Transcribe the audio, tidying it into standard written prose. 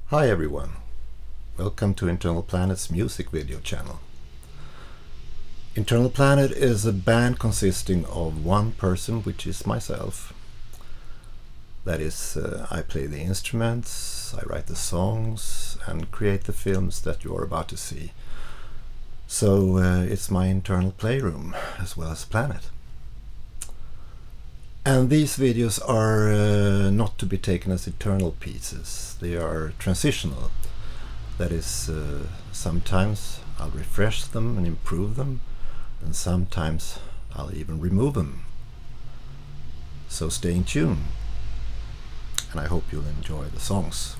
Hi everyone, welcome to Internal Planet's music video channel. Internal Planet is a band consisting of one person, which is myself. That is, I play the instruments, I write the songs and create the films that you are about to see. So it's my internal playroom as well as Planet. And these videos are not to be taken as eternal pieces. They are transitional. That is, sometimes I'll refresh them and improve them, and sometimes I'll even remove them. So stay in tune, and I hope you'll enjoy the songs.